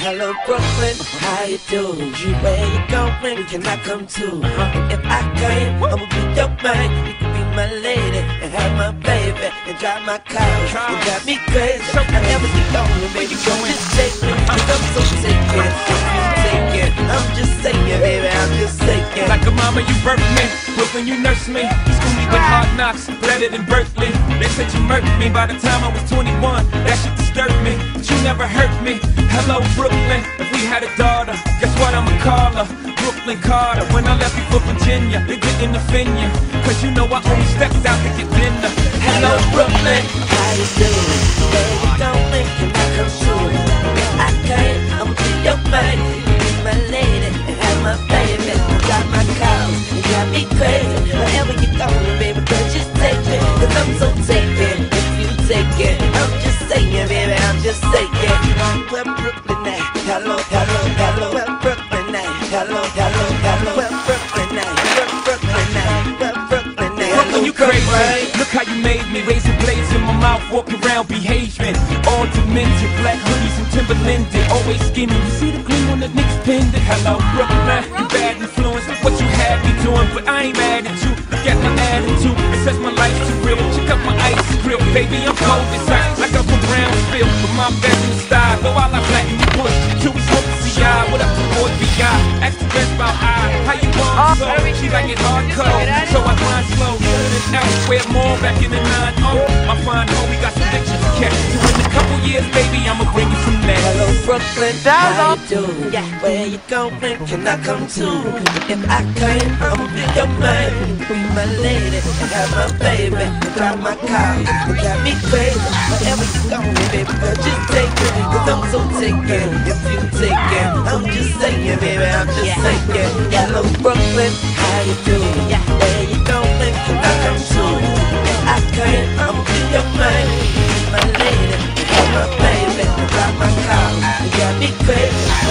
Hello Brooklyn, how you doing? Where you going? Can I come too? And if I can, I'ma be your man. You can be my lady and have my baby and drive my car. You got me crazy. I never get lonely, baby. So just take me, 'cause I'm so taken. If you take it, I'm just saying, baby, I'm just saying. Like a mama, you birthed me. Brooklyn, you nursed me. Schooled me with hard knocks, better than Berkeley. They said you murked me by the time I was 21. That shit disturbed me, but you never hurt me. Hello Brooklyn, if we had a daughter, guess what I'ma call her? Brooklyn Carter. When I left you for Virginia, it didn't offend you, 'cause you know I only stepped out to get dinner. Hello Brooklyn, how you doing? Where you going? Can I come too? If I can, I'ma be your man. You be my lady and have my baby and drive my car. You got me crazy. Wherever you going, baby, girl, just take me, 'cause I'm so taken. If you take it, I'm just saying, baby, I'm just saying. Where Brooklyn at? Hello, hello, hello. Where Brooklyn at? Hello, hello, hello. Where Brooklyn at? Where Brooklyn at? Where Brooklyn at? Brooklyn, you crazy. Look how you made me, razor blades in my mouth, walk around behaving. All demented, black hoodies and Timberland, always skinny. You see the gleam on the Knicks pendant? Hello Brooklyn, you bad influence, what you had me doing, but I ain't mad at you. Look at my attitude, it says my life's too real. Check out my ice grill, baby, I'm cold as ice, like I'm from Brownsville. But my fashion style, go all out black and you push. Till we smoke the CI, what up the boy VI? Ask the best about I, how you want so? She like it hardcore, so I grind slow. And elsewhere more back in the 9-0. My fine home, we got some pictures to catch. So in a couple years, baby, I'ma bring you some next. Hello Brooklyn, how you doing? Where you going? Can I come too? If I can, I'ma be your man. You be my lady and have my baby and drive my car. You got me crazy. Wherever you going, baby, girl, just take it, 'cause I'm so taken. If you take it, I'm just saying, baby, I'm just saying. Hello Brooklyn, how you doing? Where you going? Can I come too? If I can, I'ma be your man. You be my lady and have my baby and drive my car. You got me crazy.